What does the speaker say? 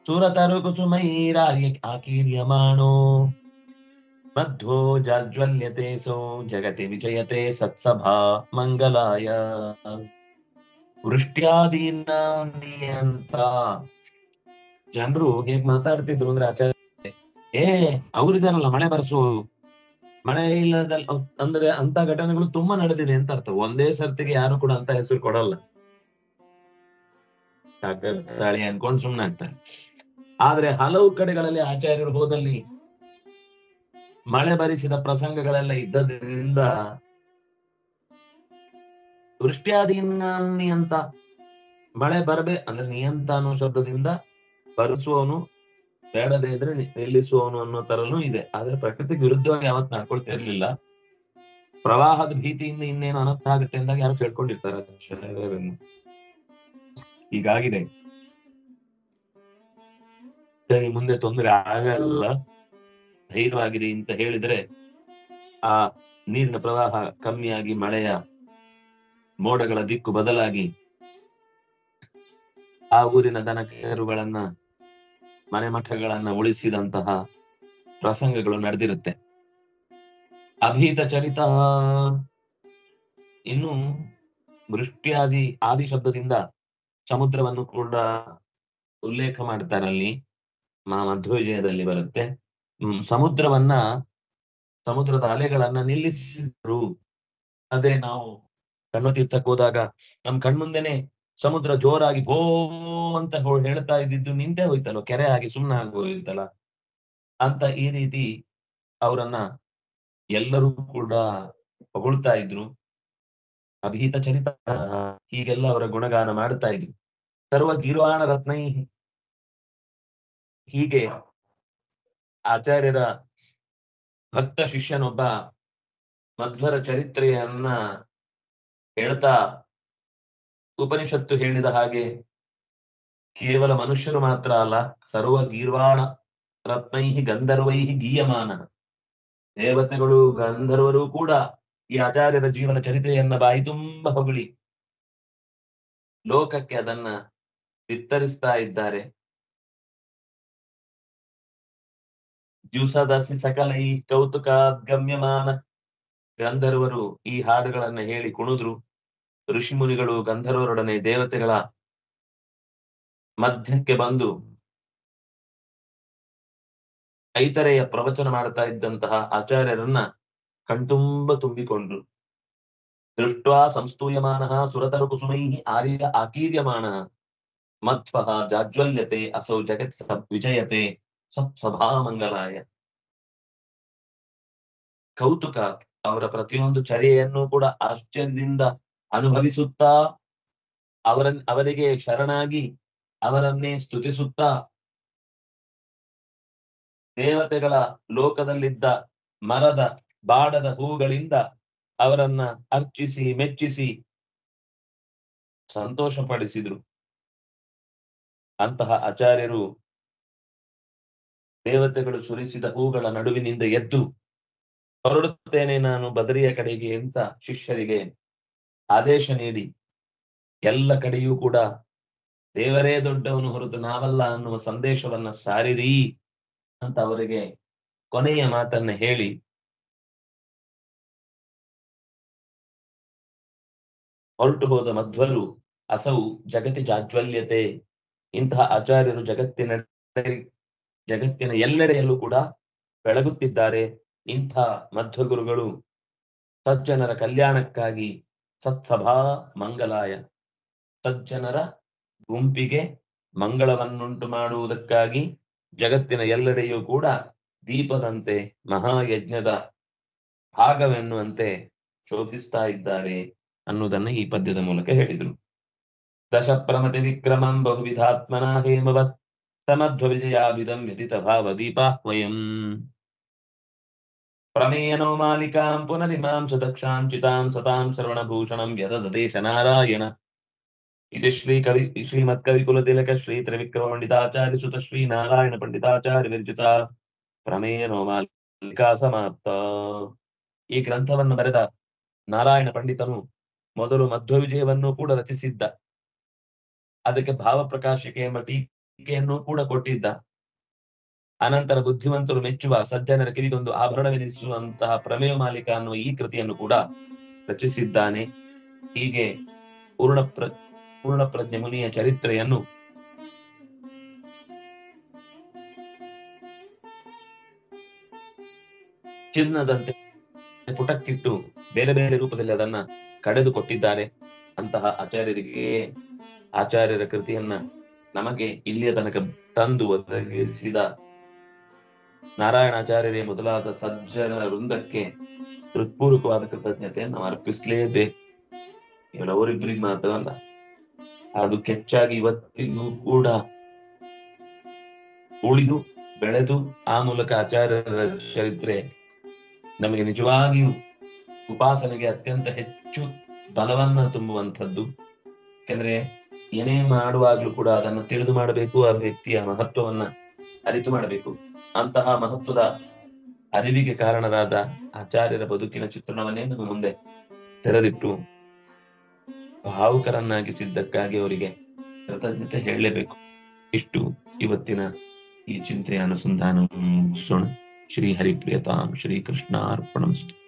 ಸುರತರು ಕುಸುಮೈರಾರ್ಯ ಆಕೀರ್ಯಮಾಣೋ ಮಧ್ವೋ ಜಾಜ್ವಲ್ಯತೆ so ಜಗತಿ ವಿಜಯತೆ ಸತ್ಸಭಾ ಮಂಗಲಾಯ ವೃಷ್ಟ್ಯಾದೀನ ನಿಯಂತ. ಜನರು ಹೇಗ್ ಮಾತಾಡ್ತಿದ್ರು ಅಂದ್ರೆ ಆಚಾರ್ಯ, ಅವ್ರಿದಾರಲ್ಲ ಮಳೆ ಬರ್ಸು, ಮಳೆ ಇಲ್ಲದ ಅಂದ್ರೆ ಅಂತ ಘಟನೆಗಳು ತುಂಬಾ ನಡೆದಿದೆ ಅಂತ ಅರ್ಥ. ಒಂದೇ ಸರ್ತಿಗೆ ಯಾರು ಕೂಡ ಅಂತ ಹೆಸರು ಕೊಡಲ್ಲ, ತಾಳಿ ಅನ್ಕೊಂಡ್ ಸುಮ್ನೆ ಆಗ್ತಾರೆ. ಆದ್ರೆ ಹಲವು ಕಡೆಗಳಲ್ಲಿ ಆಚಾರ್ಯರು ಹೋದಲ್ಲಿ ಮಳೆ ಬರಿಸಿದ ಪ್ರಸಂಗಗಳೆಲ್ಲ ಇದ್ದದ್ರಿಂದ ವೃಷ್ಟ್ಯಾದೀನ ನಿಯಂತ, ಮಳೆ ಅಂದ್ರೆ ನಿಯಂತ ಅನ್ನೋ ಶಬ್ದದಿಂದ ಬರೆಸುವವನು, ಬೇಡದೇ ಇದ್ರೆ ನಿಲ್ಲಿಸುವವನು ಅನ್ನೋ ತರನು ಇದೆ. ಆದ್ರೆ ಪ್ರಕೃತಿಗೆ ವಿರುದ್ಧವಾಗಿ ಯಾವತ್ ನಡ್ಕೊಳ್ತಿರ್ಲಿಲ್ಲ. ಪ್ರವಾಹದ ಭೀತಿಯಿಂದ ಇನ್ನೇನು ಅನರ್ಥ ಆಗುತ್ತೆ ಅಂದಾಗ ಯಾರು ಕೇಳ್ಕೊಂಡಿರ್ತಾರೆ. ಹೀಗಾಗಿದೆ, ಸರಿ ಮುಂದೆ ತೊಂದರೆ ಆಗಲ್ಲ, ಧೈರ್ಯವಾಗಿರಿ ಅಂತ ಹೇಳಿದ್ರೆ ಆ ನೀರಿನ ಪ್ರವಾಹ ಕಮ್ಮಿಯಾಗಿ ಮಳೆಯ ಮೋಡಗಳ ದಿಕ್ಕು ಬದಲಾಗಿ ಆ ಊರಿನ ದನಕರುಗಳನ್ನ, ಮನೆ ಮಠಗಳನ್ನ ಉಳಿಸಿದಂತಹ ಪ್ರಸಂಗಗಳು ನಡೆದಿರುತ್ತೆ. ಅಭೀತ ಚರಿತ. ಇನ್ನು ವೃಷ್ಟ್ಯಾದಿ ಆದಿ ಶಬ್ದದಿಂದ ಸಮುದ್ರವನ್ನು ಕೂಡ ಉಲ್ಲೇಖ ಮಾಡ್ತಾರಲ್ಲಿ, ಮಧ್ವವಿಜಯದಲ್ಲಿ ಬರುತ್ತೆ. ಸಮುದ್ರದ ಅಲೆಗಳನ್ನ ನಿಲ್ಲಿಸಿದ್ರು. ಅದೇ ನಾವು ಕಣ್ಣು ತೀರ್ಥಕ್ಕೆ ಹೋದಾಗ ನಮ್ ಕಣ್ಮುಂದೆನೆ ಸಮುದ್ರ ಜೋರಾಗಿ ಭೋ ಅಂತ ಹೇಳ್ತಾ ಇದ್ದಿದ್ದು ನಿಂತೇ ಹೋಯ್ತಲ್ಲ, ಕೆರೆ ಆಗಿ ಸುಮ್ನೆ ಆಗೋಯ್ತಲ್ಲ ಅಂತ. ಈ ರೀತಿ ಅವರನ್ನ ಎಲ್ಲರೂ ಕೂಡ ಹೊಗಳ್ತಾ ಇದ್ರು. ಅಭೀತ ಚರಿತ, ಹೀಗೆಲ್ಲ ಅವರ ಗುಣಗಾನ ಮಾಡ್ತಾ ಇದ್ರು. ಸರ್ವ ಗೀರ್ವಾಣ ರತ್ನೈ, ಹೀಗೆ ಆಚಾರ್ಯರ ಭಕ್ತ ಶಿಷ್ಯನೊಬ್ಬ ಮಧ್ವರ ಚರಿತ್ರೆಯನ್ನ ಹೇಳ್ತಾ, ಉಪನಿಷತ್ತು ಹೇಳಿದ ಹಾಗೆ ಕೇವಲ ಮನುಷ್ಯರು ಮಾತ್ರ ಅಲ್ಲ, ಸರ್ವ ಗೀರ್ವಾಣ ರತ್ನೈ ಗಂಧರ್ವೈ ಗೀಯಮಾನ, ದೇವತೆಗಳು ಗಂಧರ್ವರು ಕೂಡ ಈ ಆಚಾರ್ಯರ ಜೀವನ ಚರಿತ್ರೆಯನ್ನ ಬಾಯಿ ತುಂಬ ಹೊಗಳಿ ಲೋಕಕ್ಕೆ ಅದನ್ನ ವಿಸ್ತರಿಸ್ತಾ ಇದ್ದಾರೆ. ದ್ಯುಸದಸಿ ಸಕಲೈ ಕೌತುಕ ಗಮ್ಯಮಾನ, ಗಂಧರ್ವರು ಈ ಹಾಡುಗಳನ್ನ ಹೇಳಿ ಕುಣಿದ್ರು. ಋಷಿ ಮುನಿಗಳು ಗಂಧರ್ವರೊಡನೆ ದೇವತೆಗಳ ಮಧ್ಯಕ್ಕೆ ಬಂದು ಐತರೆಯ ಪ್ರವಚನ ಮಾಡ್ತಾ ಇದ್ದಂತಹ ಆಚಾರ್ಯರನ್ನ ಕಣ್ತುಂಬ ತುಂಬಿಕೊಂಡ್ರು. ದೃಷ್ಟ್ವಾ ಸಂಸ್ತೂಯಮಾನಃ ಸುರತರು ಕುಸುಮೈಃ ಆರ್ಯ ಆಕೀರ್ಯಮಾನಃ ಮಧ್ವಃ ಜಾಜ್ವಲ್ಯತೆ ಅಸೌ ಜಗತ್ ವಿಜಯತೆ ಸತ್ಸಭಾ ಮಂಗಲಾಯ. ಕೌತುಕ, ಅವರ ಪ್ರತಿಯೊಂದು ಚರ್ಯೆಯನ್ನು ಕೂಡ ಆಶ್ಚರ್ಯದಿಂದ ಅನುಭವಿಸುತ್ತಾ, ಅವರಿಗೆ ಶರಣಾಗಿ ಅವರನ್ನೇ ಸ್ತುತಿಸುತ್ತಾ, ದೇವತೆಗಳ ಲೋಕದಲ್ಲಿದ್ದ ಮರದ ಬಾಡದ ಹೂಗಳಿಂದ ಅವರನ್ನ ಅರ್ಚಿಸಿ ಮೆಚ್ಚಿಸಿ ಸಂತೋಷಪಡಿಸಿದ್ರು. ಅಂತಹ ಆಚಾರ್ಯರು ದೇವತೆಗಳು ಸುರಿಸಿದ ಹೂಗಳ ನಡುವಿನಿಂದ ಎದ್ದು ಹೊರಡುತ್ತೇನೆ ನಾನು ಬದರಿಯ ಕಡೆಗೆ ಅಂತ ಶಿಷ್ಯರಿಗೆ ಆದೇಶ ನೀಡಿ, ಎಲ್ಲ ಕಡೆಯೂ ಕೂಡ ದೇವರೇ ದೊಡ್ಡವನು ಹೊರತು ನಾವಲ್ಲ ಅನ್ನುವ ಸಂದೇಶವನ್ನ ಸಾರಿರಿ ಅಂತ ಅವರಿಗೆ ಕೊನೆಯ ಮಾತನ್ನ ಹೇಳಿ ಹೊರಟು ಹೋದ ಮಧ್ವರು ಅಸೌ ಜಗತಿ ಜಾಜ್ವಲ್ಯತೆ, ಇಂತಹ ಆಚಾರ್ಯರು ಜಗತ್ತಿನ ಎಲ್ಲೆಡೆಯಲ್ಲೂ ಕೂಡ ಬೆಳಗುತ್ತಿದ್ದಾರೆ. ಇಂಥ ಮಧ್ವಗುರುಗಳು ಸಜ್ಜನರ ಕಲ್ಯಾಣಕ್ಕಾಗಿ ಸತ್ಸಭಾ ಮಂಗಲಾಯ, ಸಜ್ಜನರ ಗುಂಪಿಗೆ ಮಂಗಳವನ್ನುಂಟು ಮಾಡುವುದಕ್ಕಾಗಿ ಜಗತ್ತಿನ ಎಲ್ಲೆಡೆಯೂ ಕೂಡ ದೀಪದಂತೆ ಮಹಾಯಜ್ಞದ ಭಾಗವೆನ್ನುವಂತೆ ಶೋಭಿಸ್ತಾ ಇದ್ದಾರೆ ಅನ್ನುವುದನ್ನು ಈ ಪದ್ಯದ ಮೂಲಕ ಹೇಳಿದರು. ದಶ ಪ್ರಮತಿ ವಿಕ್ರಮಂ ಬಹುವಿಧಾತ್ಮನಾ ಹೇಮವತ್ ಸಮಧ್ವ ವಿಜಯಾಭಿದಂ ವ್ಯತಿತ ಭಾವ ದೀಪಾಹ್ವಯಂ ಪ್ರಮೇಯನೋ ಮಾಲಿಕಾಂ ಪುನರಿಮಾಂ ಸುದಕ್ಷಾಂ ಚಿತಾಂ ಸತಾಂ ಶ್ರವಣಭೂಷಣಂ ಯದದೇಶ ನಾರಾಯಣ. ಇದು ಶ್ರೀಮತ್ಕವಿ ಕುಲತಿಲಕ ಶ್ರೀ ತ್ರಿವಿಕ್ರಮ ಪಂಡಿತಾಚಾರ್ಯ ಸುತ ಶ್ರೀ ನಾರಾಯಣ ಪಂಡಿತಾಚಾರ್ಯ ವಿರಚಿತ ಪ್ರಮೇಯನೋ ಮಾಲಿಕಾ ಸಮಾಪ್ತ. ಈ ಗ್ರಂಥವನ್ನು ಬರೆದ ನಾರಾಯಣ ಪಂಡಿತನು ಮೊದಲು ಮಧ್ವ ವಿಜಯವನ್ನು ಕೂಡ ರಚಿಸಿದ್ದ. ಅದಕ್ಕೆ ಭಾವ ಪ್ರಕಾಶಿಕೆ ಎಂಬ ಯನ್ನು ಕೂಡ ಕೊಟ್ಟಿದ್ದ. ಅನಂತರ ಬುದ್ಧಿವಂತರು ಮೆಚ್ಚುವ ಸಜ್ಜನರ ಕಿವಿಗೊಂದು ಆಭರಣವೆನಿಸುವಂತಹ ಪ್ರಮೇಯ ಮಾಲಿಕ ಅನ್ನುವ ಈ ಕೃತಿಯನ್ನು ಕೂಡ ರಚಿಸಿದ್ದಾನೆ. ಹೀಗೆ ಪೂರ್ಣಪ್ರಜ್ಞ ಮುನಿಯ ಚರಿತ್ರೆಯನ್ನು ಚಿನ್ನದಂತೆ ಪುಟಕ್ಕಿಟ್ಟು ಬೇರೆ ಬೇರೆ ರೂಪದಲ್ಲಿ ಅದನ್ನ ಕಡೆದು ಕೊಟ್ಟಿದ್ದಾರೆ. ಅಂತಹ ಆಚಾರ್ಯರ ಕೃತಿಯನ್ನ ನಮಗೆ ಇಲ್ಲಿಯ ತನಕ ತಂದು ಒದಗಿಸಿದ ನಾರಾಯಣಾಚಾರ್ಯರೇ ಮೊದಲಾದ ಸಜ್ಜನ ವೃಂದಕ್ಕೆ ಹೃತ್ಪೂರ್ವಕವಾದ ಕೃತಜ್ಞತೆಯನ್ನು ಅರ್ಪಿಸಲೇಬೇಕು. ಅವರಿಬ್ಬರಿಗೆ ಮಾತ್ರ ಅಲ್ಲ, ಅದು ಕೆಚ್ಚಾಗಿ ಇವತ್ತಿಗೂ ಕೂಡ ಉಳಿದು ಬೆಳೆದು ಆ ಮೂಲಕ ಆಚಾರ್ಯರ ಚರಿತ್ರೆ ನಮಗೆ ನಿಜವಾಗಿಯೂ ಉಪಾಸನೆಗೆ ಅತ್ಯಂತ ಹೆಚ್ಚು ಬಲವನ್ನ ತುಂಬುವಂಥದ್ದು. ಯಾಕಂದ್ರೆ ಏನೇ ಮಾಡುವಾಗ್ಲೂ ಕೂಡ ಅದನ್ನು ತಿಳಿದು ಮಾಡಬೇಕು, ಆ ವ್ಯಕ್ತಿಯ ಮಹತ್ವವನ್ನ ಅರಿತು ಮಾಡಬೇಕು. ಅಂತಹ ಮಹತ್ವದ ಅರಿವಿಗೆ ಕಾರಣರಾದ ಆಚಾರ್ಯರ ಬದುಕಿನ ಚಿತ್ರಣವನ್ನೇ ನಮ್ಮ ಮುಂದೆ ತೆರೆದಿಟ್ಟು ಭಾವುಕರನ್ನಾಗಿಸಿದ್ದಕ್ಕಾಗಿ ಅವರಿಗೆ ಕೃತಜ್ಞತೆ ಹೇಳಲೇಬೇಕು. ಇಷ್ಟು ಇವತ್ತಿನ ಈ ಚಿಂತೆಯ ಅನುಸಂಧಾನ ಮುಗಿಸೋಣ. ಶ್ರೀ ಹರಿಪ್ರಿಯತಾಂ ಶ್ರೀ ಕೃಷ್ಣ ಅರ್ಪಣಮಸ್ತು.